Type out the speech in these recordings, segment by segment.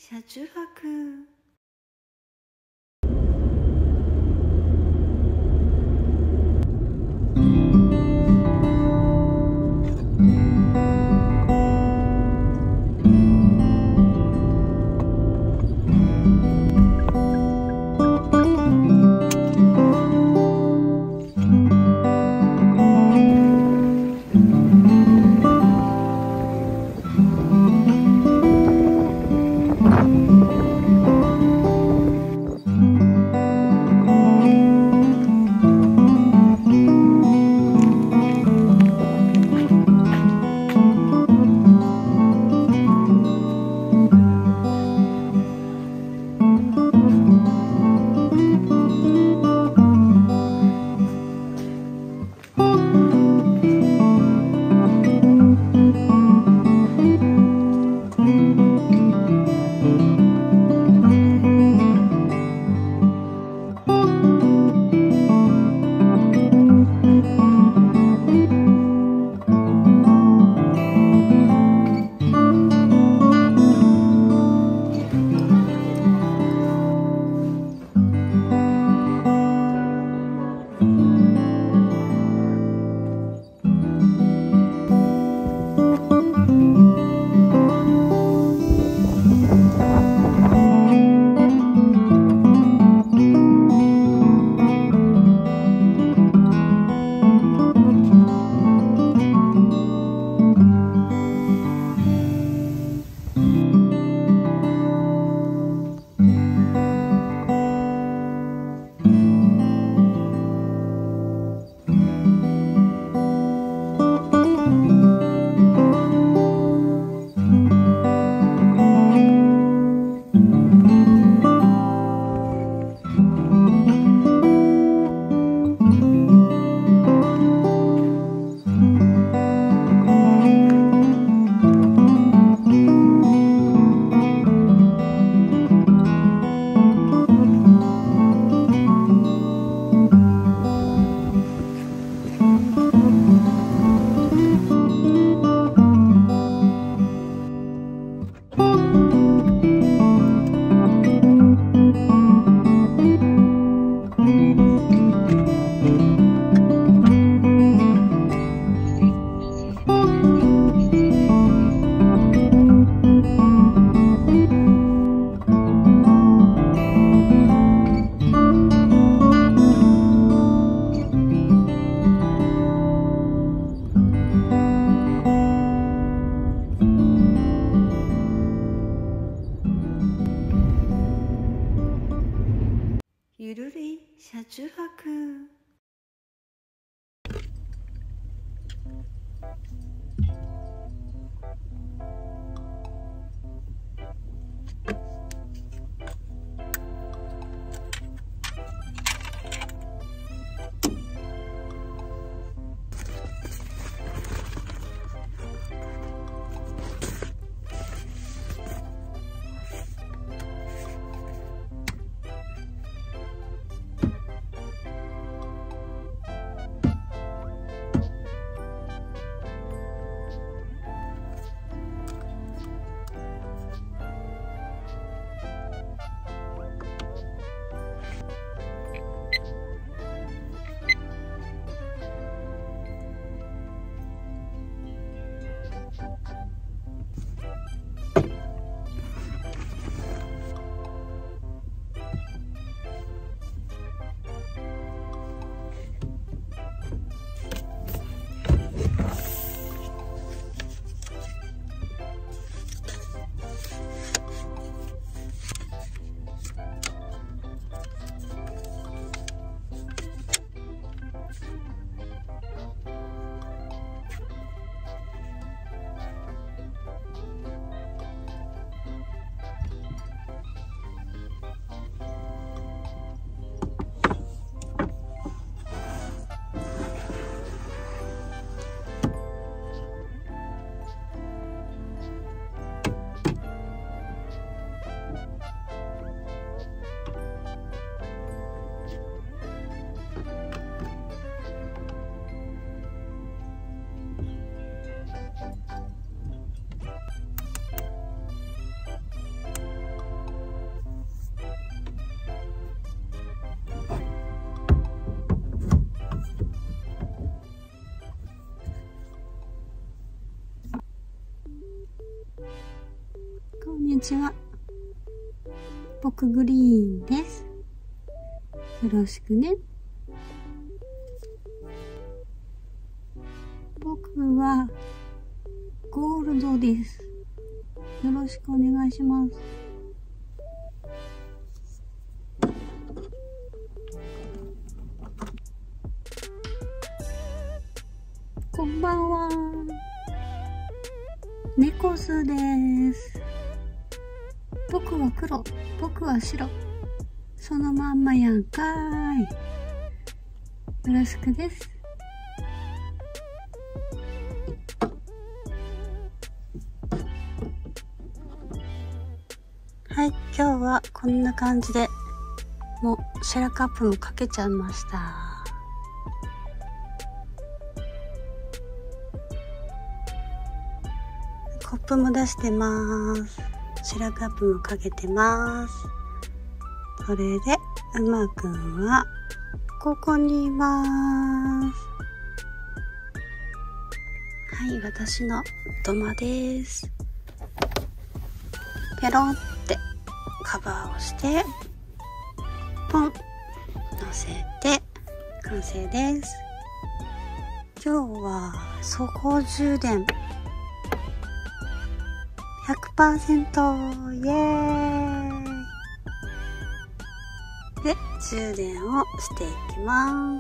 車中泊。ゆるり車中泊。 ちは。僕グリーンです。よろしくね。僕はゴールドです。よろしくお願いします。こんばんは。ネコスです。僕は黒、僕は白。そのまんまやんかーい。よろしくです。はい、今日はこんな感じで、もうシェラカップもかけちゃいました。コップも出してます。シェラカップもかけてます。それで、うまくんは、ここにいます。はい、私の土間です。ペロンってカバーをして、ポン、乗せて、完成です。今日は、走行充電。100% イエーイで、充電をしていきます。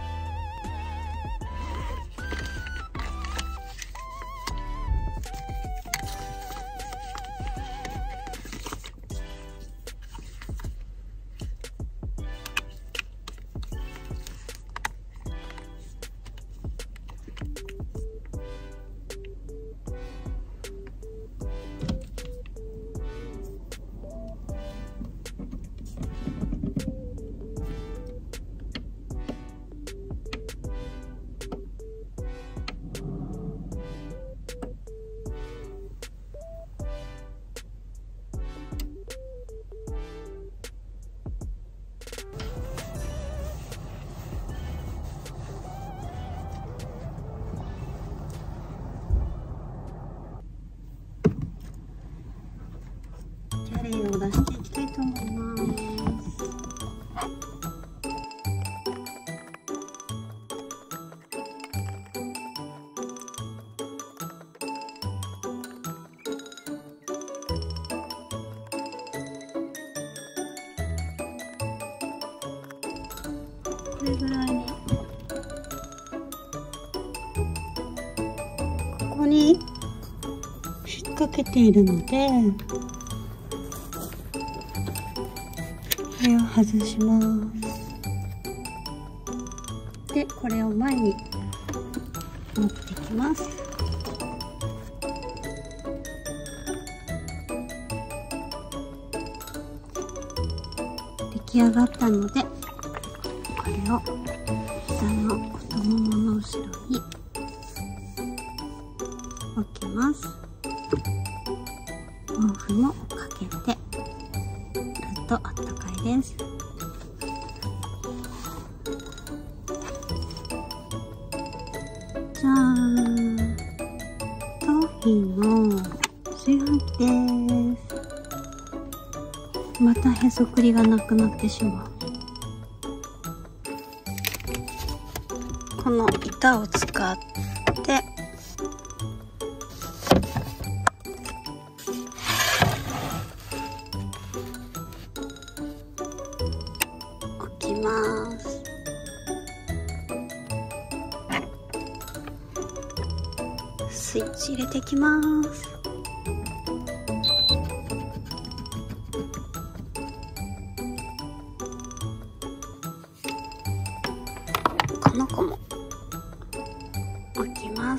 キャリーを出していきたいと思います。これぐらいに、ここに引っ掛けているので、これを外します。で、これを前に持ってきます。出来上がったので、これを下の太ももの後ろに置きます。毛布もかけて、とあったかいです。じゃーん、頭皮の炊飯器です。またへそくりがなくなってしまう。この板を使ってます。スイッチ入れていきます。この子も置きます。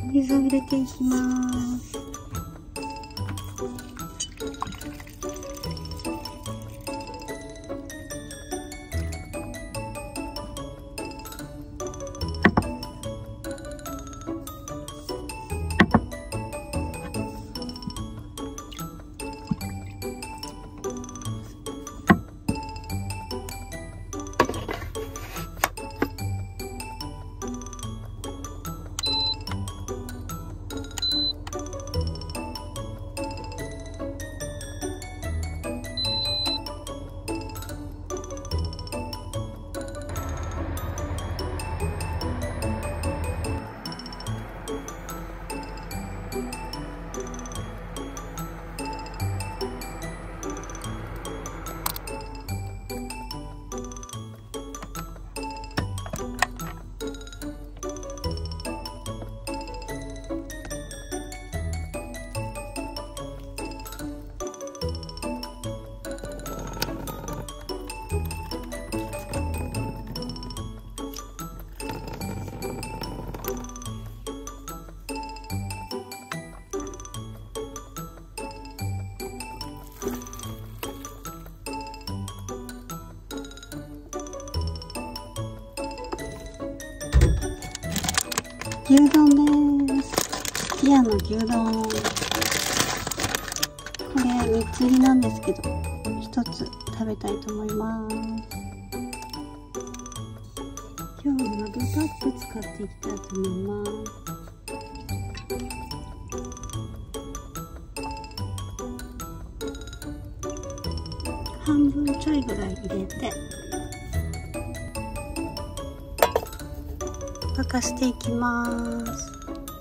水を入れていきます。牛丼です。すき家の牛丼。これ3つ入りなんですけど、1つ食べたいと思います。今日はマグカップ使っていきたいと思います。半分ちょいぐらい入れて沸かしていきます。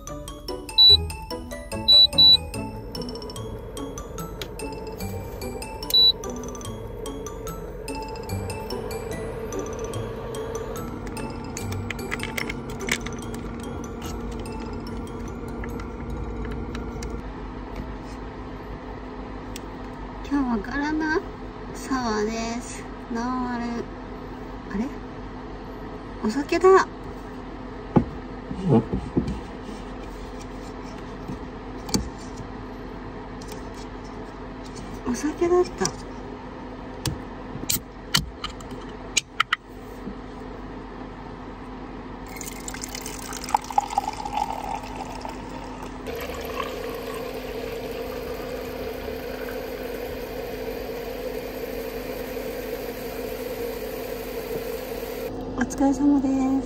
今日はガラナサワーです。ノンアル、あれ？お酒だ。お酒だった。お疲れ様です。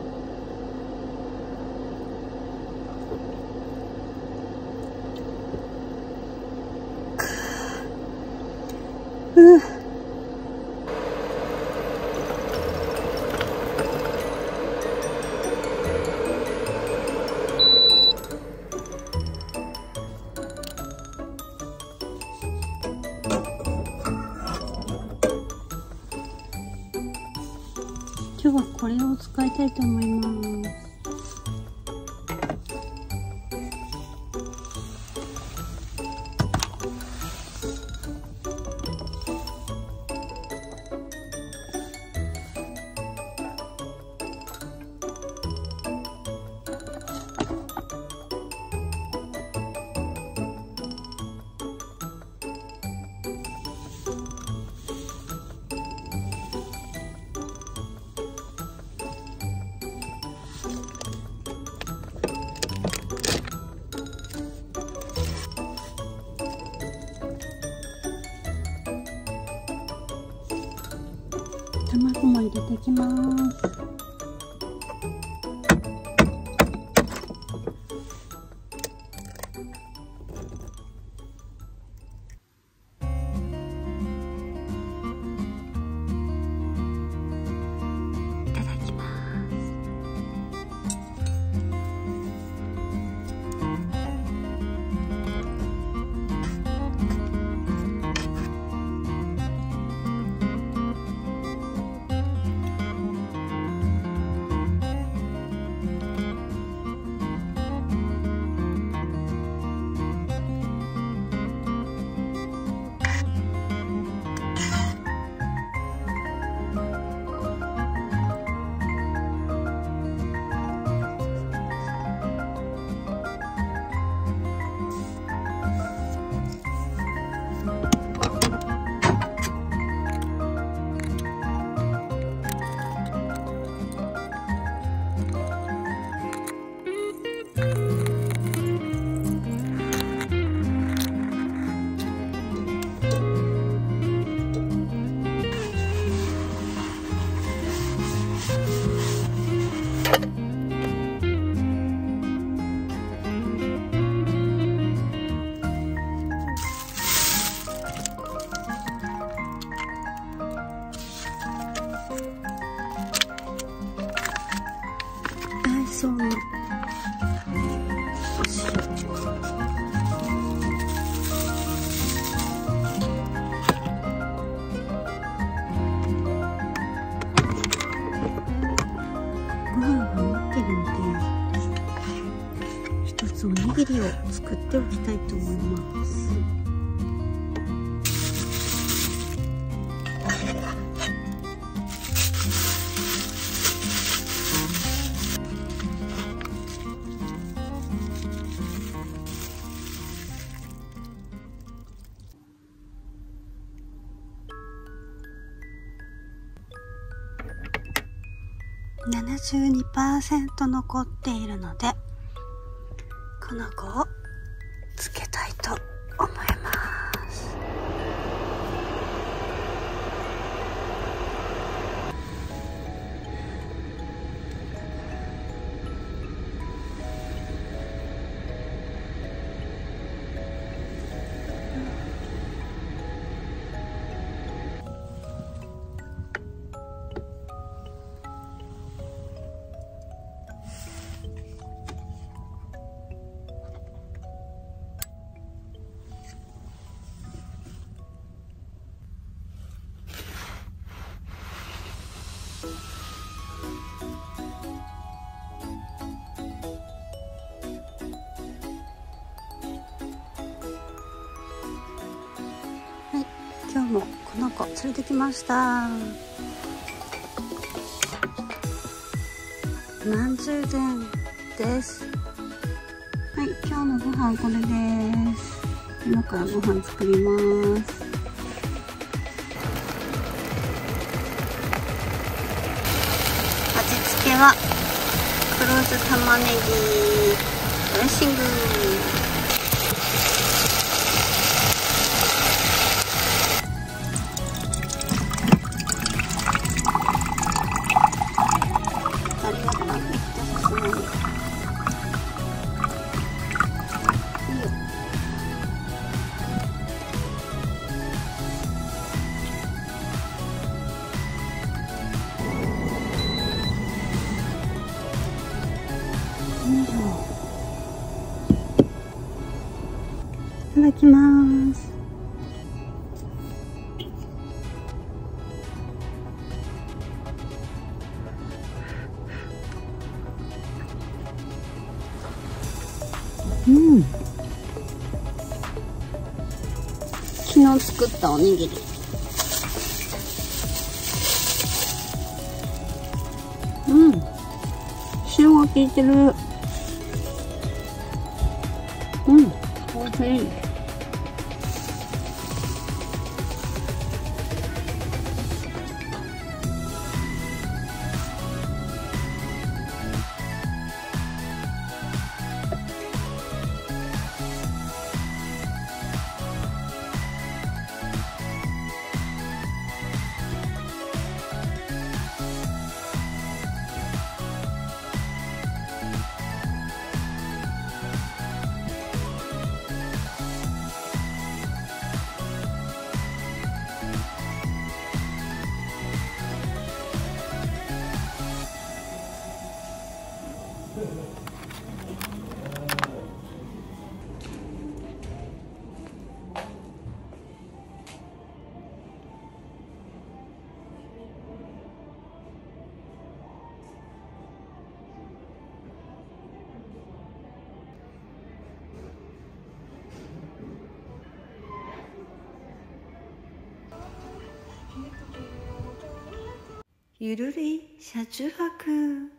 今日はこれを使いたいと思います。卵も入れていきます。いただきます。 そうなご飯が余ってるので、一つおにぎりを作っておきたいと思います。72% 残っているので、この子をつけたいと思います。今日もこの子連れてきました。何十膳です。はい、今日のご飯これです。今からご飯作ります。味付けは黒酢玉ねぎドレッシング。いただきます。昨日作ったおにぎり。塩が効いてる。おいしい。 ゆるり車中泊。